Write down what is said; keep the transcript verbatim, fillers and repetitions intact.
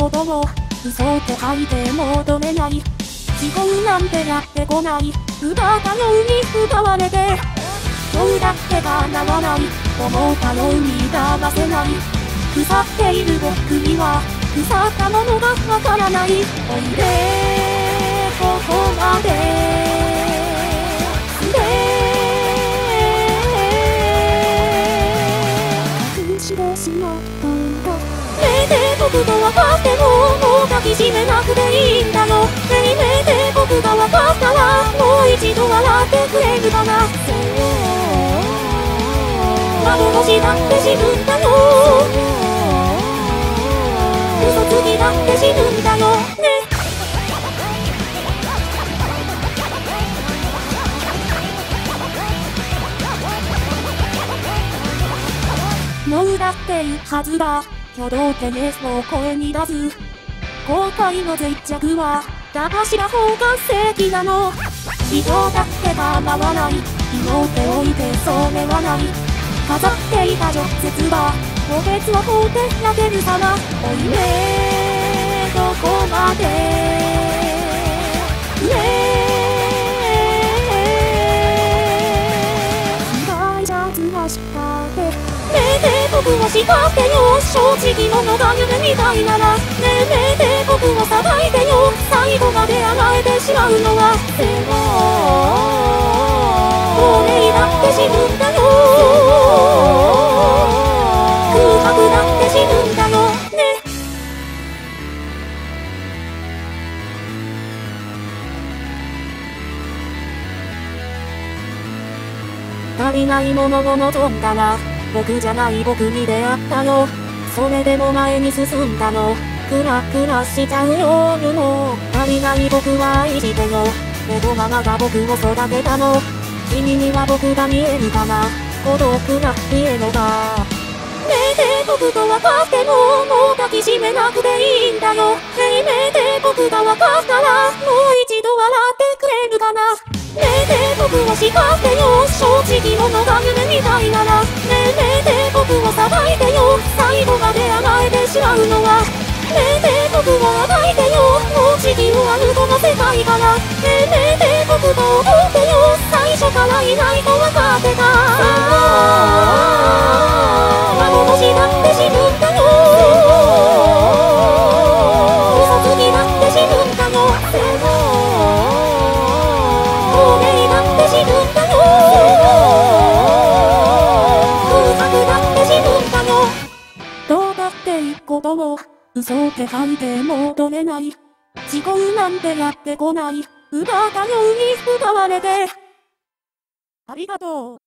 ことを嘘って書いて求めない。違うなんてやってこない。歌ったように歌われて今日だって叶わない。思ったように騙せない。腐っている僕には腐ったものがわからない。おいでここまででしてしまったんだ。ねえねえ僕が分かってももう抱きしめなくていいんだよ。ねえねえねえ僕が分かったらもう一度笑ってくれるかな。幻だって死ぬんだよ。嘘つきだって死ぬんだよね。もうだっていいはずだ。挙動ってねそう声に出す。後悔の絶着は騙した方が正義なの。人だって構わない。祈っておいてそれはない。飾っていた直接は個別を放ってやけるさま。おいねどこまでねえ違いじゃずはしたってねえねえ僕を叱ってよ。正直者が夢みたいならねえねえねえ僕をさばいてよ。最後まで甘えてしまうのはでも俺だって死ぬんだよ。空白だって死ぬんだよね。足りないものを望んだら僕じゃない僕に出会ったよ。それでも前に進んだの。クラクラしちゃうよ夜も足りない僕は愛してよ。でもママが僕を育てたの。君には僕が見えるかな。孤独な家のがねえねえ僕と分かってももう抱きしめなくていいんだよ。ねえねえねえ僕が分かったらもう一度笑ってくれるかな。ねえねえ僕を叱ってよ。正直者が夢みたいならねえねえねえ僕をさばいてよ。最後まで甘えてしまうのはねえねえ僕を暴いてよ。もう地球は無この世界からねえねえねえ僕と思ってよ。最初からいないと分かってた。幻だって死ぬんだよ。嘘つきだって死ぬんだよ。でも俺だって死ぬんだよ。空白だって死ぬんだよ。どうだっていいことを嘘って書いて戻れない。違うなんてやってこない。歌ったように歌われてありがとう。